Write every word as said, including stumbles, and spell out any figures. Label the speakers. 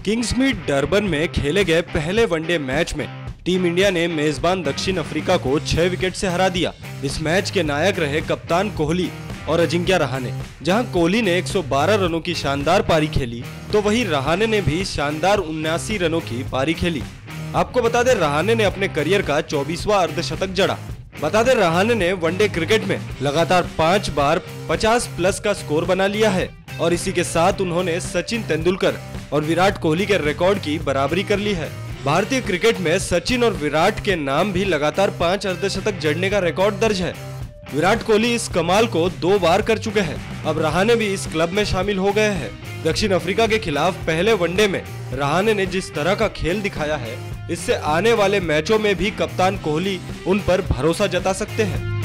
Speaker 1: Kingsmead Durban में खेले गए पहले वनडे मैच में टीम इंडिया ने मेजबान दक्षिण अफ्रीका को छह विकेट से हरा दिया। इस मैच के नायक रहे कप्तान कोहली और अजिंक्य रहाणे। जहां कोहली ने एक सौ बारह रनों की शानदार पारी खेली तो वहीं रहाणे ने भी शानदार उन्यासी रनों की पारी खेली। आपको बता दें, रहाणे ने अपने करियर का चौबीसवां अर्धशतक जड़ा। बता दें, रहाणे ने वनडे क्रिकेट में लगातार पांच बार पचास प्लस का स्कोर बना लिया है और इसी के साथ उन्होंने सचिन तेंदुलकर और विराट कोहली के रिकॉर्ड की बराबरी कर ली है। भारतीय क्रिकेट में सचिन और विराट के नाम भी लगातार पांच अर्धशतक जड़ने का रिकॉर्ड दर्ज है। विराट कोहली इस कमाल को दो बार कर चुके हैं। अब रहाणे भी इस क्लब में शामिल हो गए हैं। दक्षिण अफ्रीका के खिलाफ पहले वनडे में रहाणे ने जिस तरह का खेल दिखाया है, इससे आने वाले मैचों में भी कप्तान कोहली उन पर भरोसा जता सकते हैं।